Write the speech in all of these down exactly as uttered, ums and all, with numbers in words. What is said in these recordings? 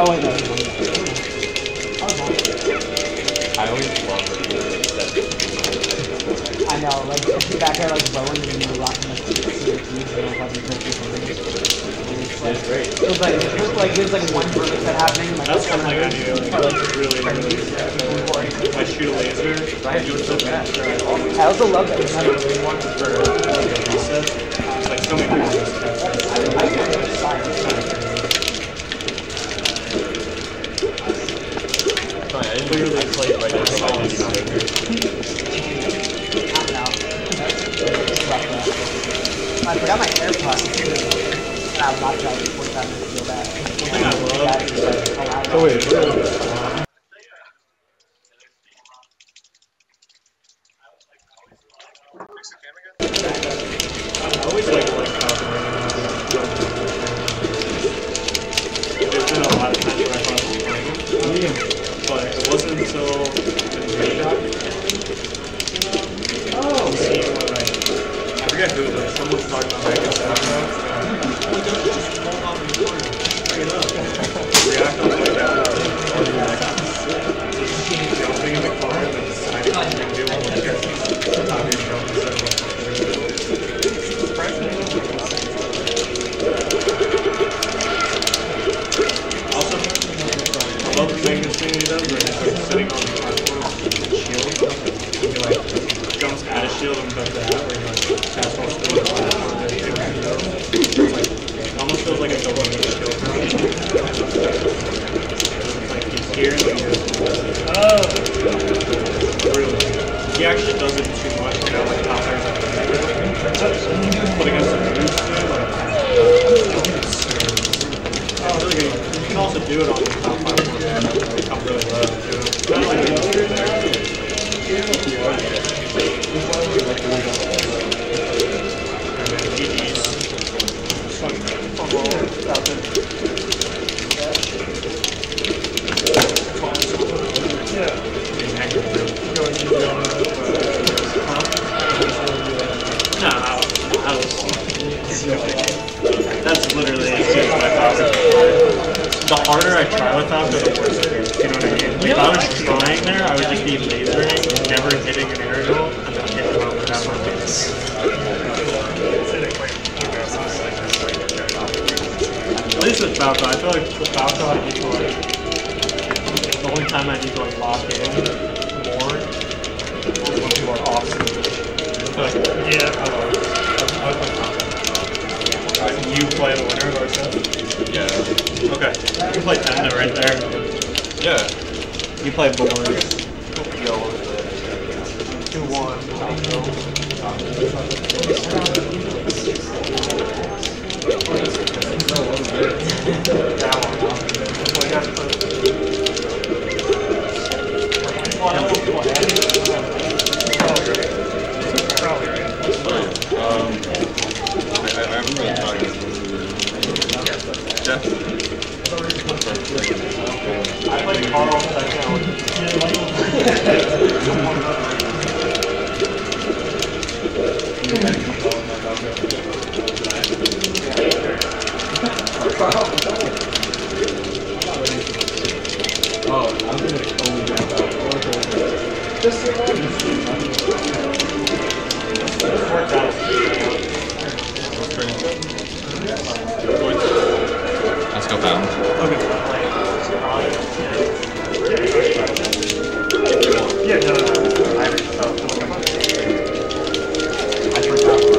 Oh wait, no. I always love the feeling that. I know, like back there, like blowing and you're rocking like six keys and like having crazy fingers. It's great. It was like, it was like there's like one verdict that happening. Like, that's one thing I do. Like, really, really. If I shoot a laser, I do it so bad. I also love that. It's not a really one for like a reset. It's like so many people just test it. I I can't decide. I didn't really play it right now. So I didn't even I forgot my AirPods. And I was not trying to forty-five minutes to feel bad. One thing I love. Oh wait. I always like like Falcon. There's been a lot of times where I thought it was playing, but it wasn't until the Limecat. Oh, see when I, I forget who, but someone was talking about making Falcon. Just hold on to the corner, bring it up. React on like that. Just jumping in the car and then deciding what you're gonna do when you get how you jump instead of like. Also, I love the maintenance thing he does where he's like sitting on the platform with the shield and he like jumps at a shield and does that where he like has more speed and it's like it almost feels like a double shield. It's like he's here and then he's oh really. He actually does it too much, you know, like top players like but against the boost too, like it's really good. You can also do it on the top platform and come really low too. Kind of like the other there. And then G G's. Yeah. No, I was. That's literally as good as my Falcon. The harder I try with Falcon, the worse it is. You know what I mean? Like, if I was trying there, I would just be lasering, never hitting an aerial, and then hit them out without my base. At least with Falcon, I feel like with Falcon, I need to like. The only time I need to like lock in more is when people are off stage. Like, yeah, I love it. I was like, you play the winner of our set? Yeah. Okay. You can play Tenda right there. Yeah. You play board. two one. Probably right. Um, I, I remember talking to Jeff. I played Carl second. Oh, I'm gonna only get about just let's go pound. Okay. Yeah, no, no, no. I haven't. I forgot.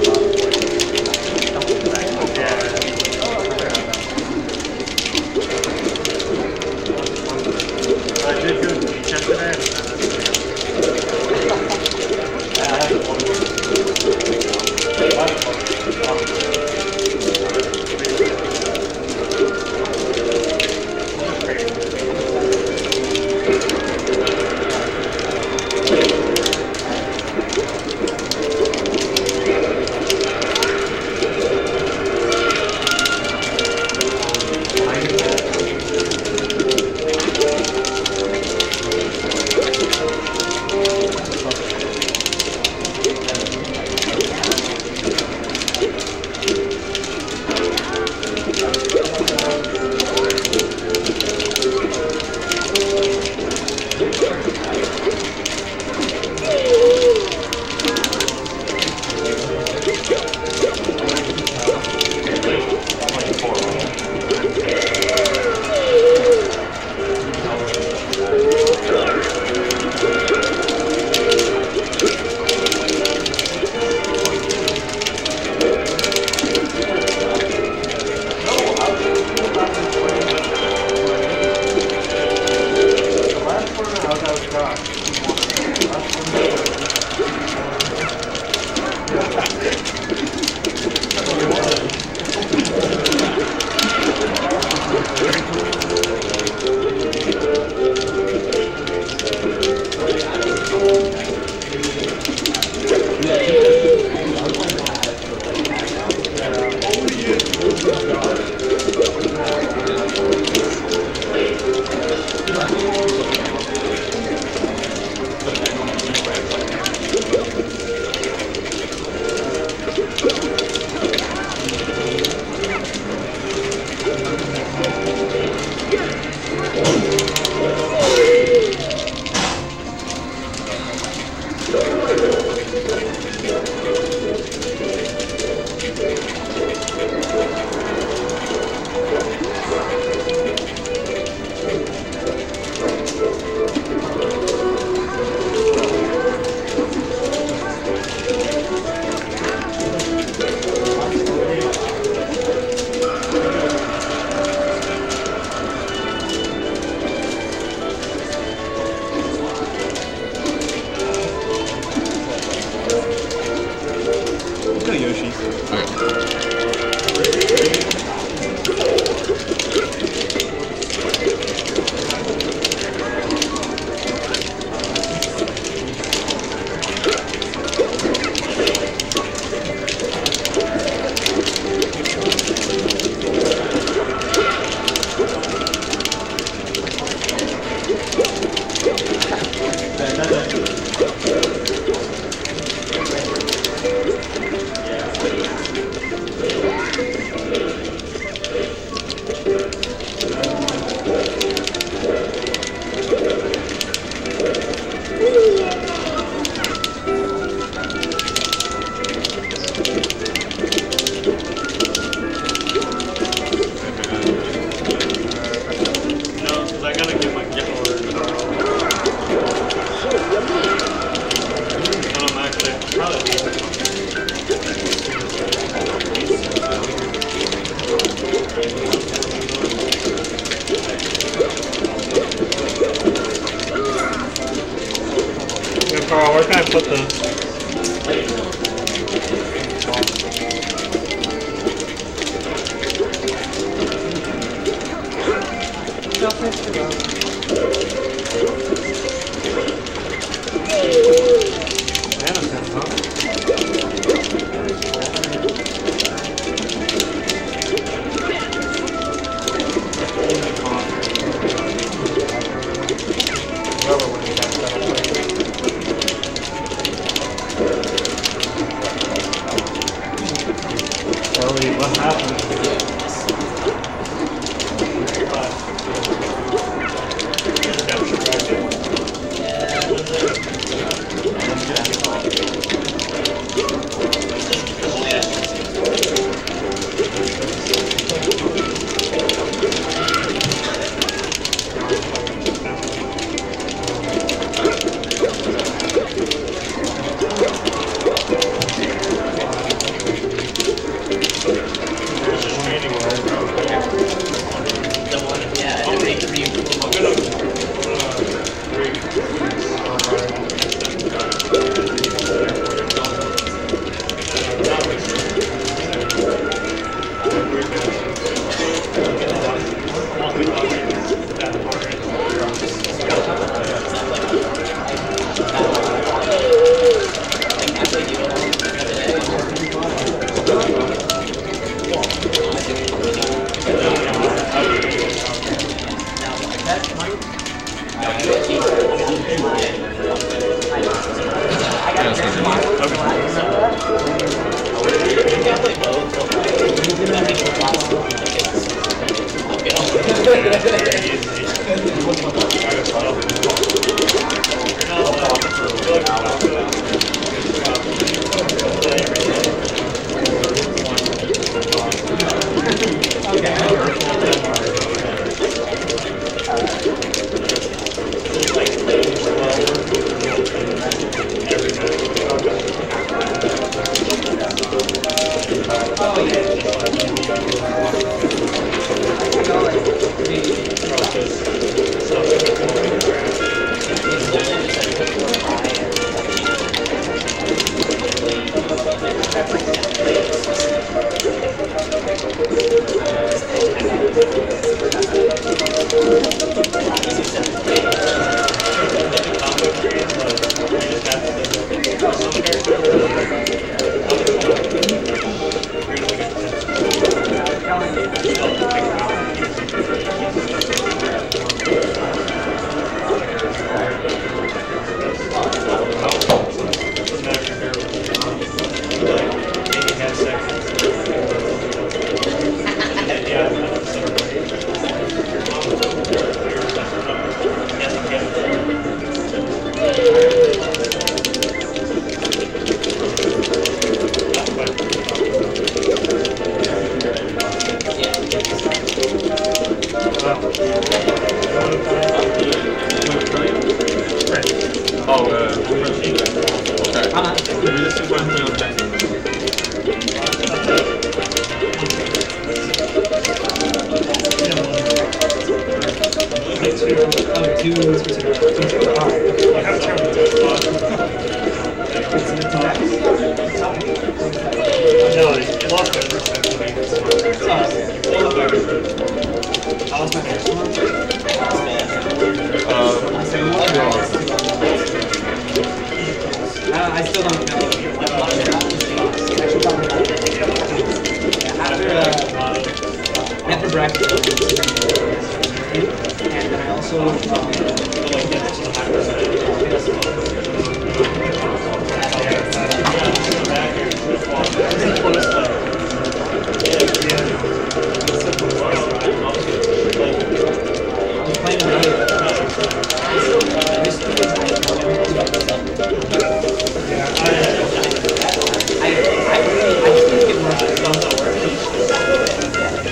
put the... Mannequin, huh? Whoever would have got that away. Ellie, what happened?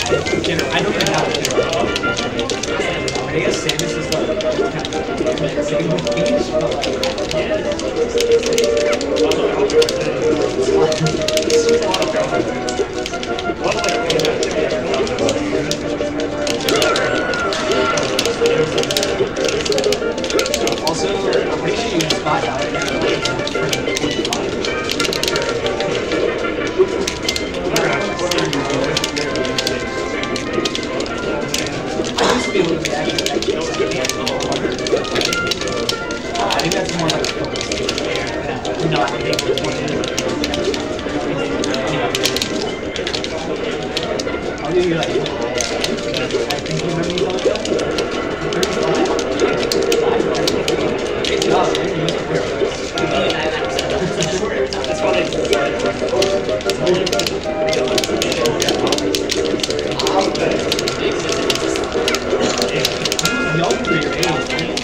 I don't know how to do it. I guess Samus is like do you like? I think you remember me telling you that? thirty-five? Oh, man, you used to be That's why they young for your age.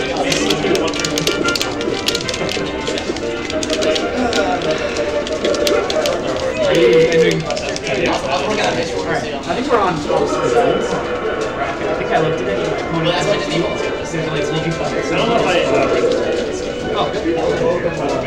Are you entering? Alright, I think we're on opposite sides. I think I looked at it. Well, that's what I just There's like looking for it. I don't know if I. Oh, good.